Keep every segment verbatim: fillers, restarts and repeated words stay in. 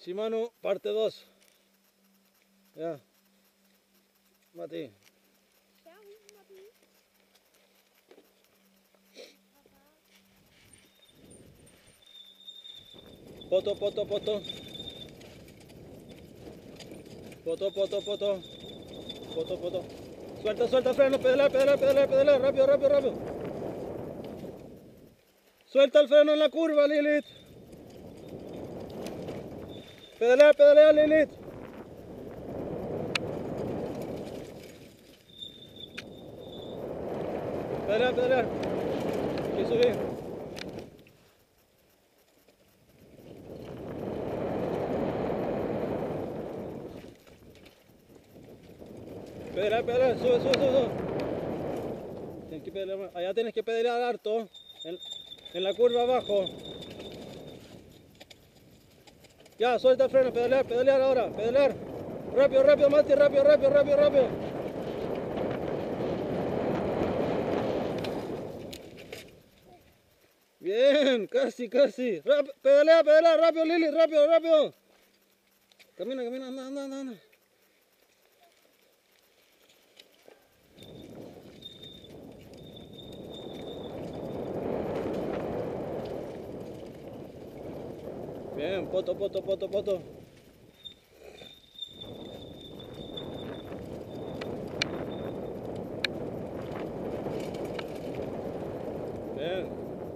Shimano parte dos. Ya. Mati. Poto, poto, poto. Poto, poto, poto. Poto, poto. Suelta, suelta, freno, pedalea, pedalea, pedalea, pedalea. Rápido, rápido, rápido. Suelta el freno en la curva, Lilith. Pedalea, pedalea, Lilith. Pedalea, pedalea. Y subí. Pedalea, pedalea, sube, sube, sube, sube. Tienes que pedalear más. Allá tienes que pedalear harto. En, en la curva abajo. Ya, suelta el freno, pedalear, pedalear ahora, pedalear. Rápido, rápido, Mati, rápido, rápido, rápido, rápido. Bien, casi, casi. Rap pedalea, pedalea, rápido, Lili, rápido, rápido. Camina, camina, anda, anda, anda, anda. Bien, poto, poto, poto, poto. Bien.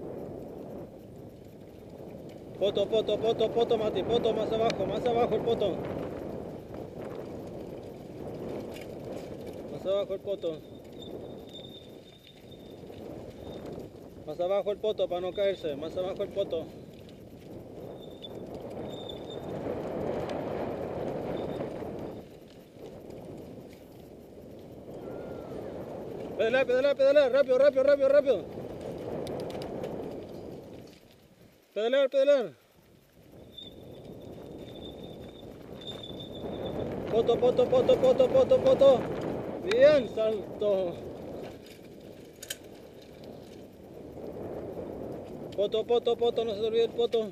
Poto, poto, poto, poto, Mati, poto más abajo, más abajo el poto. Más abajo el poto. Más abajo el poto para no caerse, más abajo el poto. Pedalea, pedalea, pedalea, rápido, rápido, rápido, rápido. Pedalear, pedalear. Poto, poto, poto, poto, poto, poto. Bien, salto. Poto, poto, poto, no se te olvide el poto.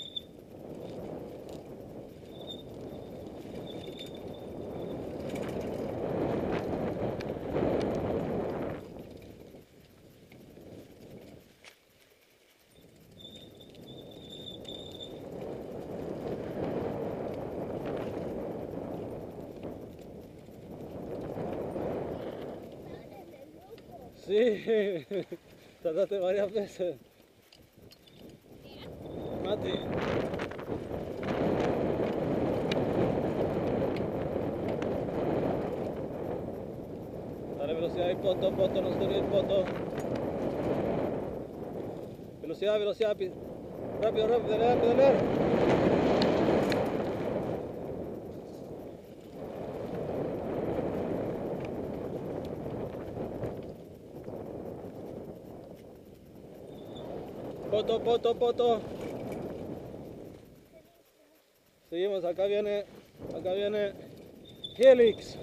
Sí, trataste varias veces. Mati. Dale velocidad y poto, poto, no se te olvide el poto. Velocidad, velocidad, rápido, rápido, pedalear, pedalear. Poto, poto, poto. Seguimos, acá viene, acá viene Helix.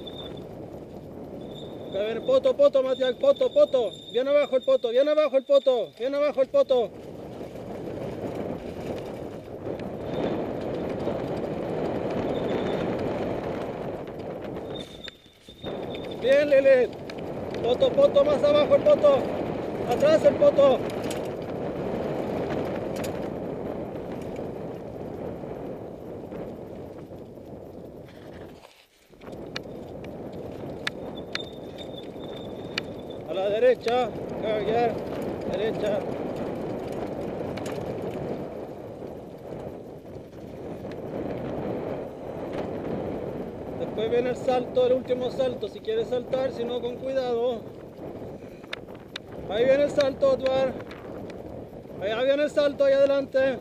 Acá viene poto, poto, Matías, poto, poto. Bien abajo el poto, bien abajo el poto, bien abajo el poto. Bien, Lilith. Poto, poto, más abajo el poto. Atrás el poto. A la derecha, cargar, derecha. Después viene el salto, el último salto, si quieres saltar, si no con cuidado. Ahí viene el salto, Edward. Allá viene el salto, ahí adelante.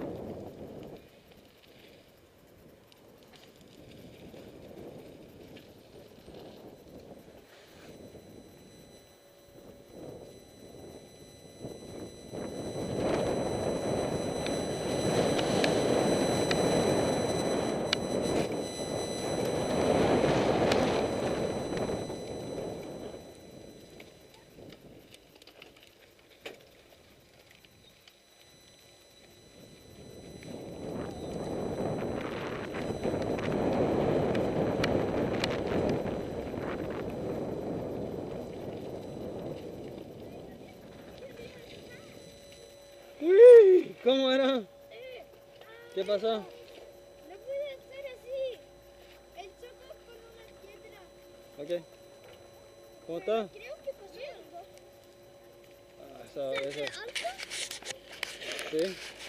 ¿Cómo era? Eh, ah, ¿Qué pasó? no puede ser así. El choco con una piedra. Ok. ¿Cómo está? Creo que pasó algo. Ah, eso, eso. ¿Algo? Sí.